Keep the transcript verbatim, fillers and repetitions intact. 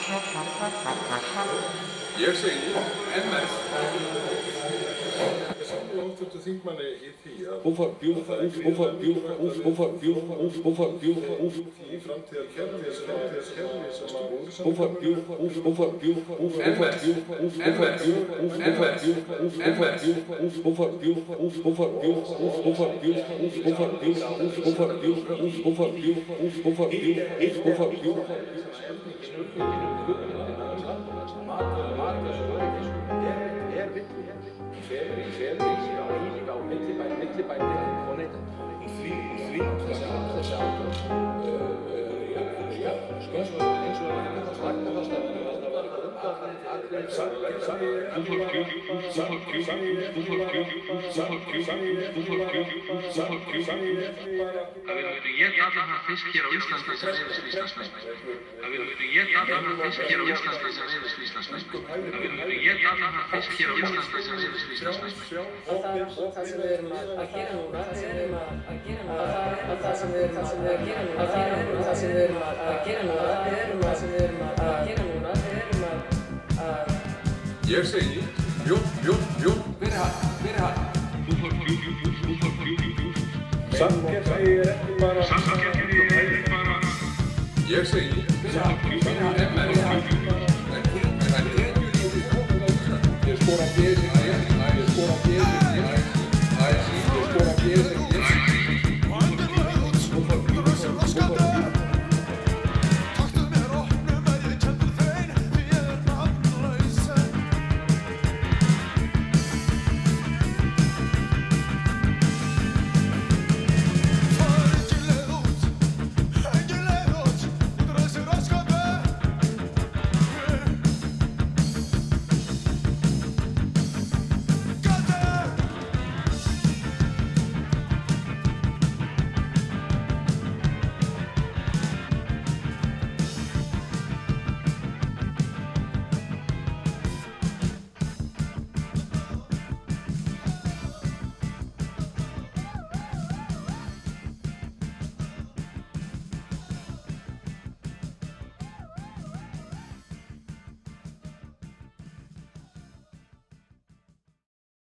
Ég segi M S. Háttvirtur þingmanni í því að í framtíðarkerfi sem að við höfum éta allan þann fisk hér á Íslandi sem veiðist við Íslandsmeistara. Að við höfum éta allan þann fisk hér á Íslandi sem veiðist við Íslandsmeistara. Að við höfum éta allan þann fisk hér á Íslandi sem veiðist við Íslandsmeistara. Það sem við erum að gera núna, það sem við erum að gera núna, það sem við erum að gera núna, það sem við erum að gera núna, það erum að sem við erum að gera núna, það erum að Ég segi, bjórn, bjórn, bjórn. Hver er hann? Hver er hann? Samkeppni er ekki bara... Samkeppni er ekki bara... Ég segi